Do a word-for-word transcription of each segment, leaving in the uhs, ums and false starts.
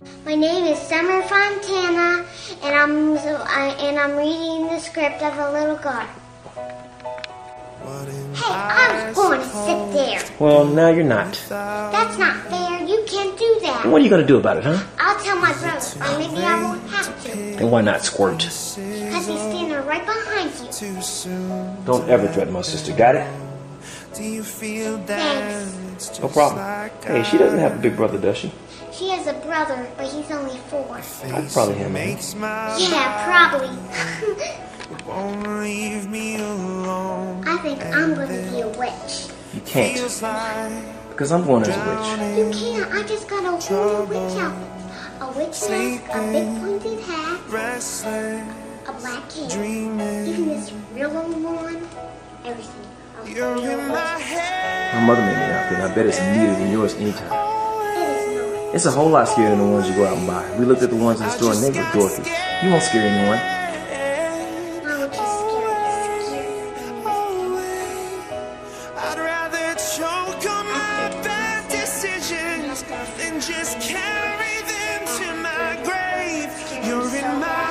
My name is Summer Fontana, and I'm so I, and I'm reading the script of a little girl. Hey, I was going to sit there. Well, now you're not. That's not fair. You can't do that. What are you going to do about it, huh? I'll tell my brother, or maybe I won't have to. And why not squirt? Because he's standing right behind you. Don't ever threaten my sister, got it? Thanks. No problem. Hey, she doesn't have a big brother, does she? She has a brother, but he's only four. That's probably him, man. Yeah, probably. I think I'm going to be a witch. You can't. Because I'm born as a witch. You can't. I just got a whole new witch outfit. A witch mask, a big pointed hat, a black cape, even this real old one, everything. You're in my head. My mother made me an outfit, and I bet it's neater than yours anytime. It is not. It's a whole lot scarier than the ones you go out and buy. We looked at the ones in the store and they were dorky. You won't scare anyone. My witch is scary. I'd rather choke on my bad decisions than just carry them to my grave. You're in my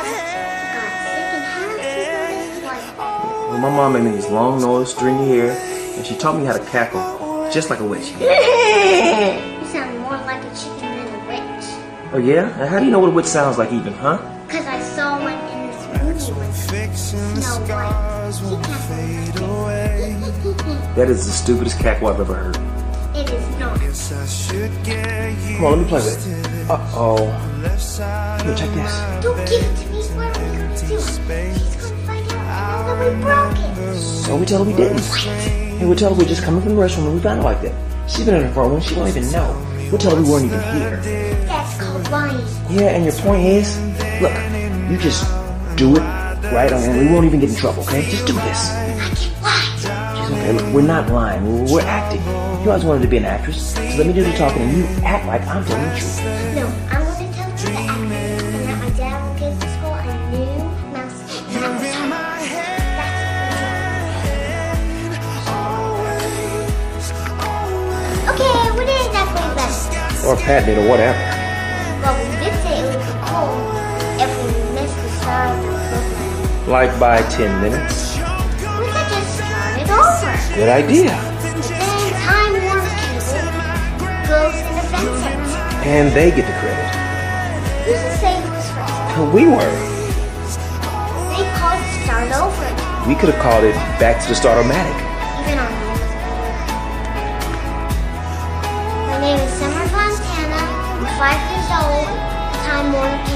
head. Well, my mom made me this long nose, stringy hair, and she taught me how to cackle, just like a witch. You sound more like a chicken than a witch. Oh yeah? And how do you know what a witch sounds like even, huh? Because I saw one in this movie with Snow White. She cackled like That is the stupidest cackle I've ever heard. It is not. Come on, let me play with it. Uh-oh. Here, check this. Don't give it to me. What are we going to do? She's going to find out that we broke it. So we tell her we didn't. Hey, we'll tell her we're just coming from the restroom and we found it like that. She's been in her phone and she won't even know. We'll tell her we weren't even here. That's called lying. Yeah, and your point is, look, you just do it right on and we won't even get in trouble, okay? Just do this. I can't lie. She's okay, look, we're not lying. We're, we're acting. You always wanted to be an actress, so let me do the talking and you act like I'm telling the truth. No, I'm going to tell you the acting and that my dad will give the school a new mouse. And I'm in my head. Okay, we did exactly that. Or Pat did, or whatever. Well, we did say it would be cool if we missed the start of the program. Like by ten minutes. We could just start it over. Good idea. Then Time Warner Cable goes in the event center. And they get the credit. Who's to say who was first? We were. They called it Start Over. We could have called it Back to the Start-O-Matic. Even our name was better. My name is Summer Fontana. I'm five years old. Time Warner Cable.